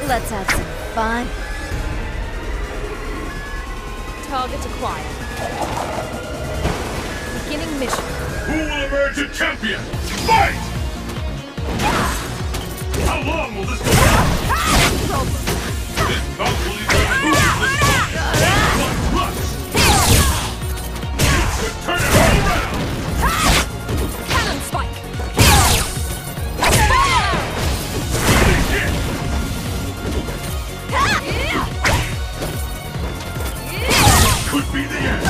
Let's have some fun. Target acquired. Beginning mission. Who will emerge a champion? Fight! How long will this go on? This bout will determine who is the strongest. One rush! You should turn it all around! Cannon spike. Could be the end.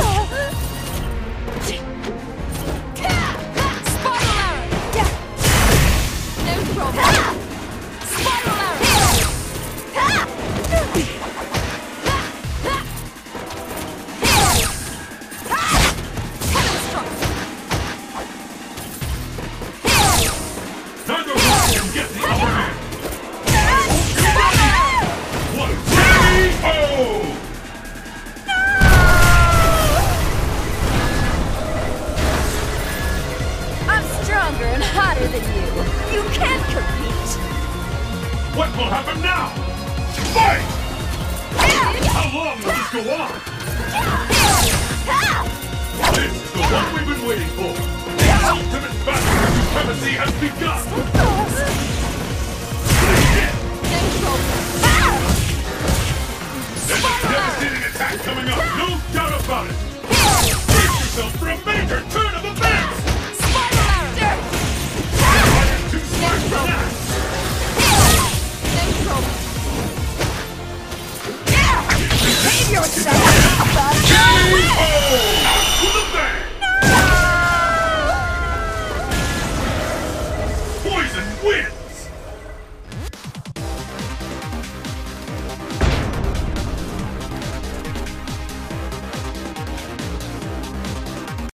Spiral arrow. No problem. Spiral arrow. Cannon strike. Neither one can get the upper hand. One KO! I'm stronger and hotter than you. You can't compete. What will happen now? Fight! How long will this go on? This is the one we've been waiting for. The ultimate battle